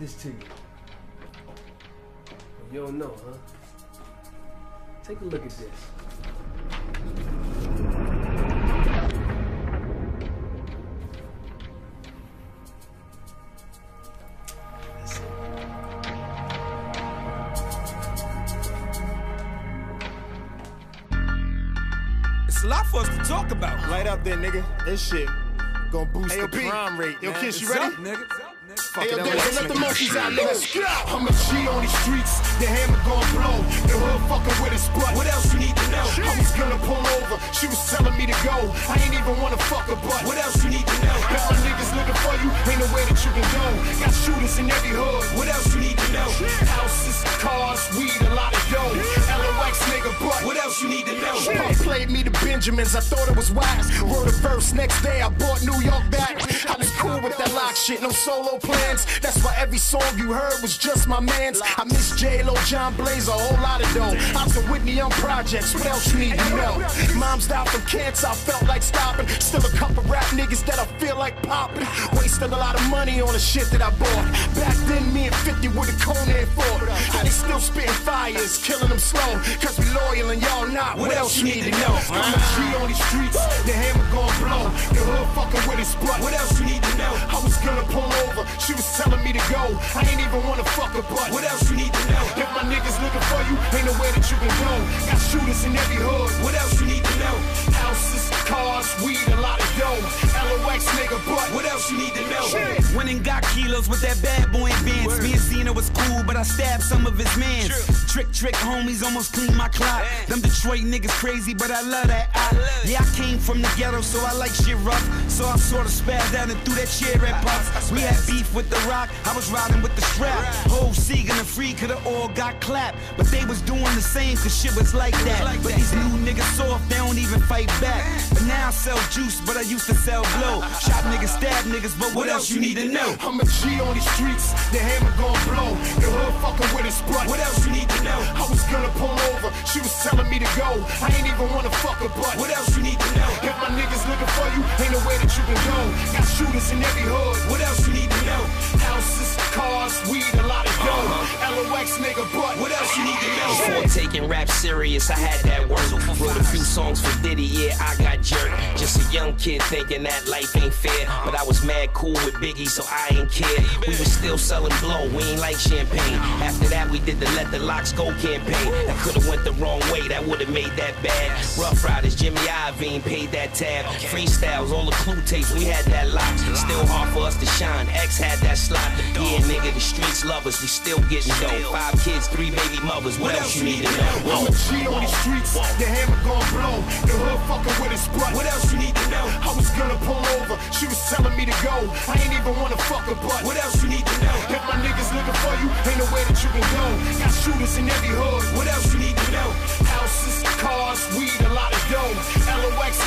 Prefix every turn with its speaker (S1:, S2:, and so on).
S1: this to you. You don't know, huh? Take a look at this.
S2: It's a lot for us to talk about.
S3: Light up there, nigga. This shit gonna boost the crime rate. Yo, Kiss, you ready?
S2: Up, nigga?
S3: Hey, yo, let the monkeys out, nigga. I'm a G on these streets, the hammer gon' blow. The hood fucking with his butt. What else you need to know? I was gonna pull over, she was telling me to go. I ain't even wanna fuck her butt. What else you need to know? If my niggas looking for you, ain't no way that you can go. Got shooters in every hood. What else you need to know? Houses, cars, weed, a lot of dough. LOX nigga butt. What else you need to know? Pump played me the Benjamins, I thought it was wise. Wrote a verse, next day I bought New York back. I was cool with that lock shit, no solo plans. That's why every song you heard was just my man's. I miss J-Lo, John Blaze, a whole lot of dough. I'm to Whitney on projects, what else you need to know? Mom's died from cancer, I felt like stopping. Still a couple rap niggas that I feel like popping. Wasted a lot of money on the shit that I bought. Back then me and 50 with a Conan fought. How they still spitting fires, killing them slow. Cause we loyal and y'all not, what else you need to know? I'm a G on these streets, the hammer gon' blow. The hood fucking with his butt. What else you need to know? I was gonna pull over, she was telling me to go. I ain't even wanna fuck her butt. What else you need to know? If my niggas looking for you, ain't no way that you can go. Got shooters in every hood. What else you need to know? Houses, cars, weed, a lot of dough. LOX nigga butt. What else you need to know?
S2: Went and got kilos with that bad boy advance. Me and Zena was cool, but I stabbed some of his mans. Trick homies almost cleaned my clock. Them Detroit niggas crazy, but I love that. Yeah, I came from the ghetto, so I like shit rough. So I sorta spazzed out and threw that shit at Pops. We had beef with the Rock, I was riding with the strap. Whole Sieg and the Free coulda all got clapped, but they was doing the same cause shit was like that. But these new niggas soft, they don't even fight back. But now I sell juice, but I used to sell blow. Shot niggas, stab niggas, but what else you need to know? I'm a G on these streets, the hammer gon' blow. The hood fucking with his butt. What else you need to know? I was gonna pull over, she was telling me to go. I ain't even wanna fuck her butt. What else you need to know? If my niggas looking for you, ain't no way that you can go. Got shooters in every hood. What else you need to know? Houses, cars, weed, a lot of dough. LOX nigga butt. What else you need to know?
S4: Before taking rap serious, I had that work. Wrote a few songs for Diddy, yeah, I got jerked. Just a young kid thinking that life ain't fair. But I was mad cool with Biggie, so I ain't care. We was still selling blow, we ain't like champagne. After that, we did the Let the Locks Go campaign. That could've went the wrong way, that would've made that bad. Rough Riders, Jimmy Iovine paid that tab. Freestyles, all the clue tapes, we had that lock. Still hard for us to shine, X had that slot. Yeah, nigga, the streets love us, we still getting dough. 5 kids, 3 baby mothers, what else you need to know?
S3: I'm a G on these streets, the hammer gon' blow. The hood fucking with his butt.
S4: What else you need to know?
S3: I was gonna pull over, she was telling me to go. I ain't even wanna fuck her butt.
S4: What else you need to know?
S3: If my niggas looking for you, ain't no way that you can go. Got shooters in every hood.
S4: What else you need to know?
S3: Houses, cars, weed, a lot of dough. LOX